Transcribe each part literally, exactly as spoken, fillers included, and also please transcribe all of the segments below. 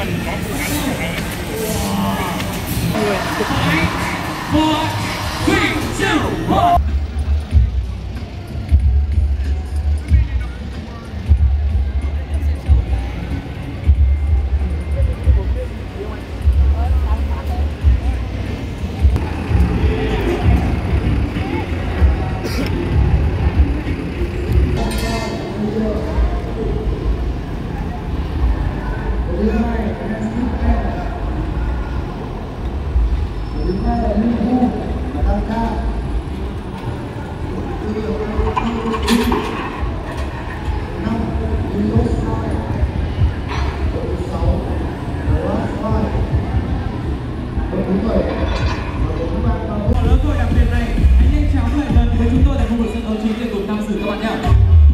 mình có phương án như này. Five, four, three, two, one. Lớn tuổi đặc biệt này, hãy nhanh chóng lại gần với chúng tôi tại khu vực sân khấu chính để cùng tham dự các bạn nhé.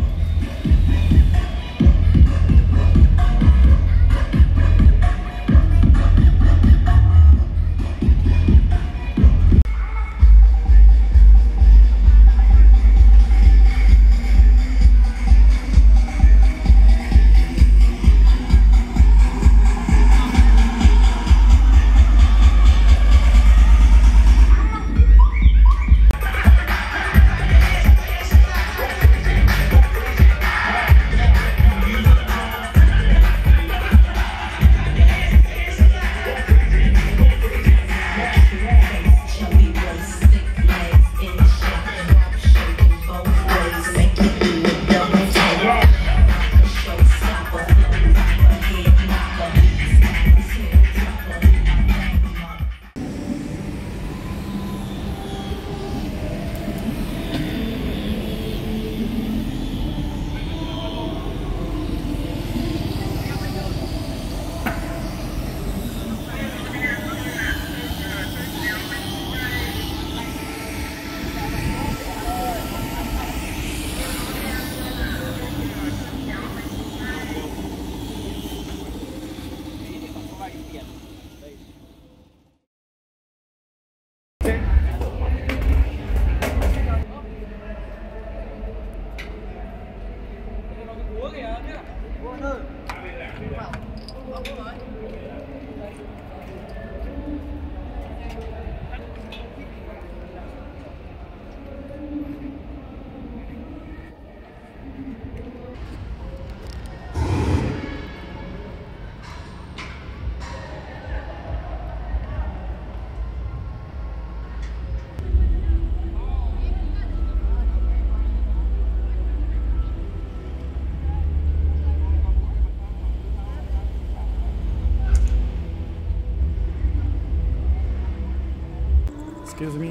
Excuse me.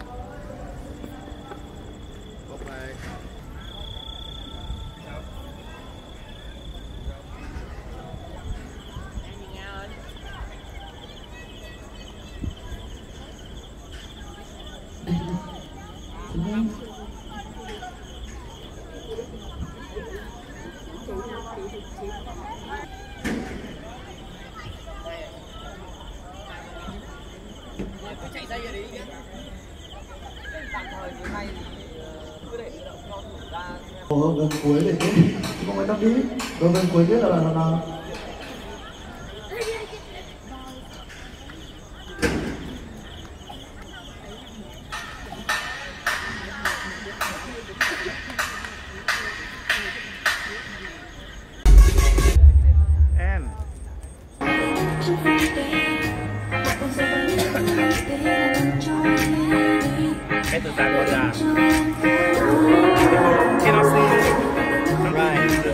Cứ chạy dây ở đấy đi. Tạm thời cái này cứ để tự động cho thử ra. Ồ, gần cuối để biết, không phải tắt đi. Rồi gần cuối biết là là nào. Cái từ xa gọi là cannot see. Right.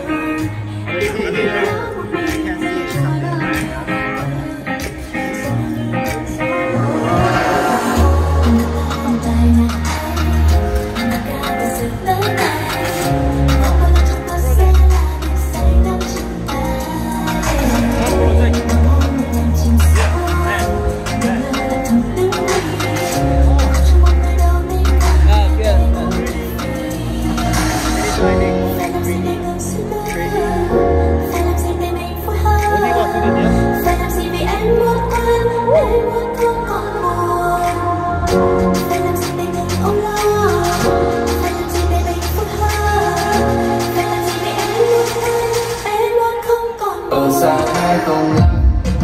Ở xa hai không lắm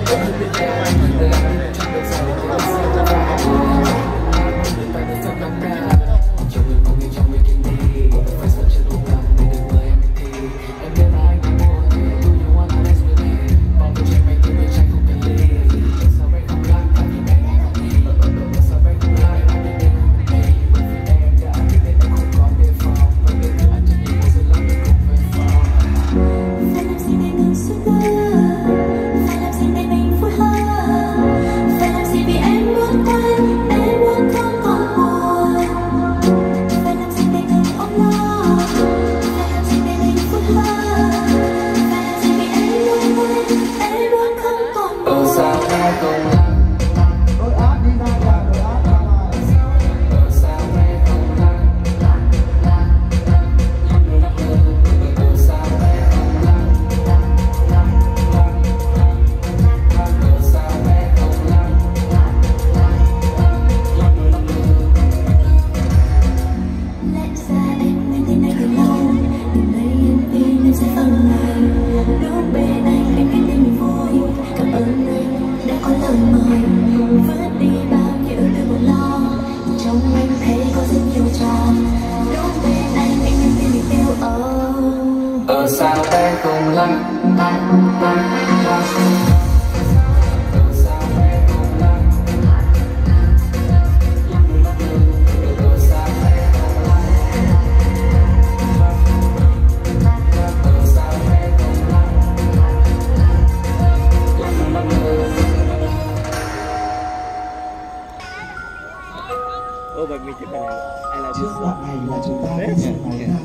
Ô, bởi vì cái này ai là trước đoạn này là chúng ta đi xe máy ra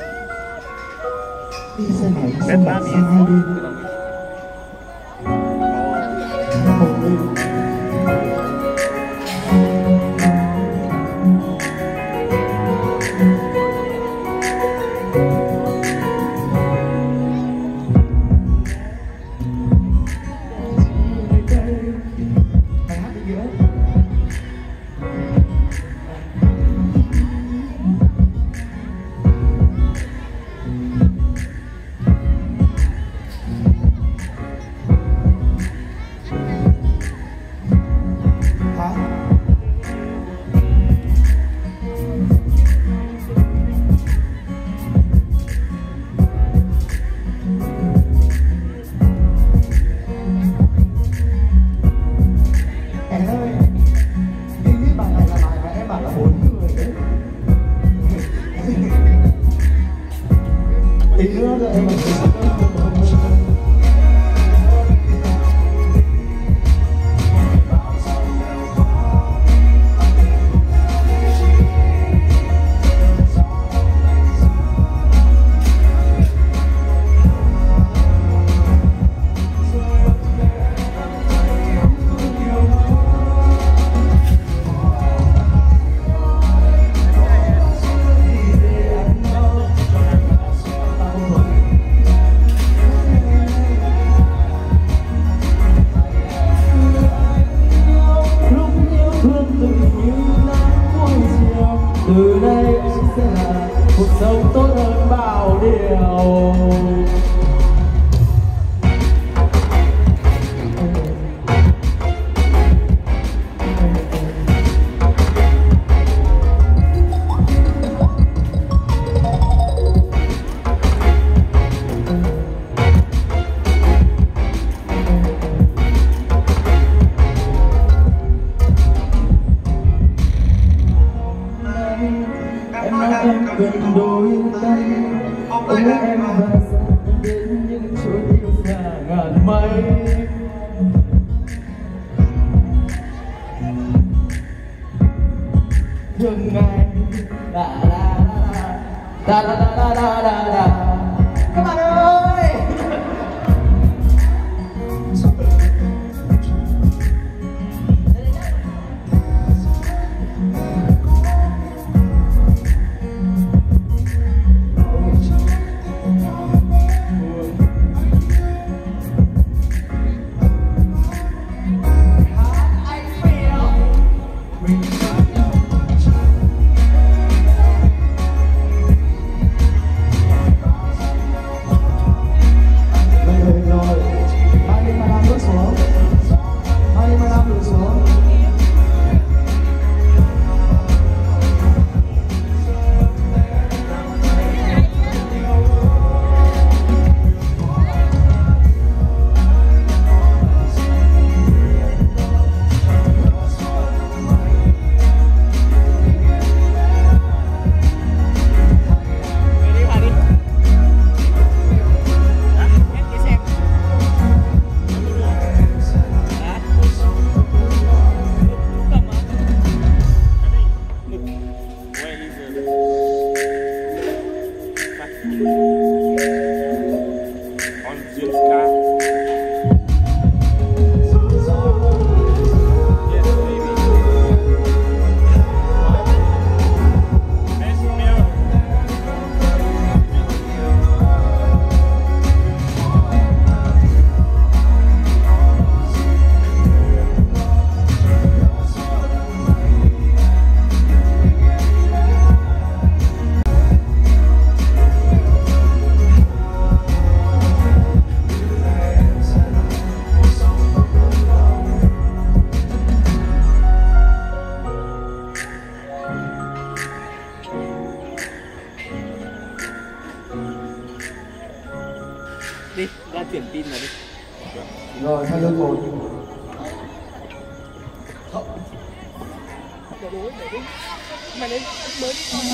đi xe máy sang đoạn sang hai bên một bên từ đây anh sẽ là cuộc sống tốt hơn bao điều. Em cần đôi tay ôm lấy em và dẫn đến những chỗ yêu xa ngàn mây. Thương ngày da da da da da da da da. Các bạn ơi, Đi, ra chuyển pin vào đi. Rồi, hai lưng một. Để đối, để đi. Mày lên, mới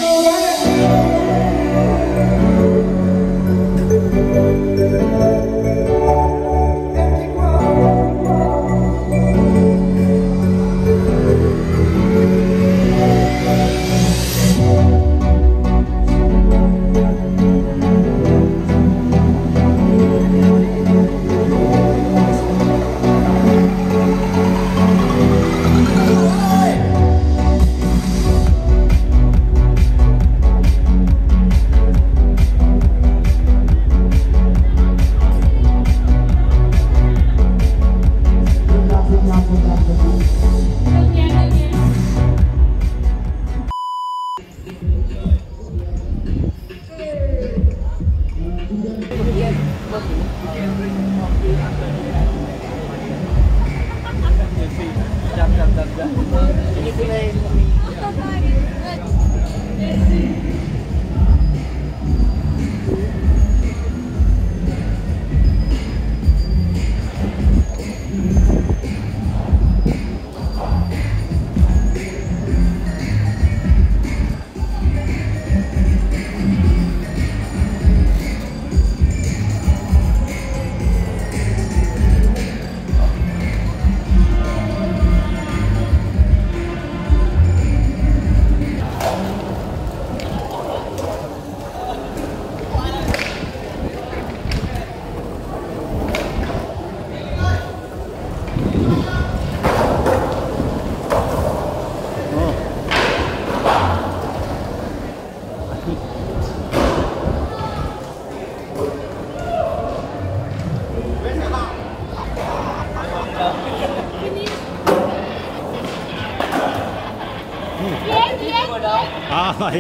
À vậy.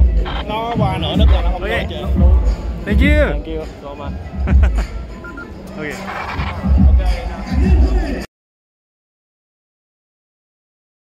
Nó qua nửa nước rồi nó không có chơi. Thank you. Thank you so much. Ok. Ok nào.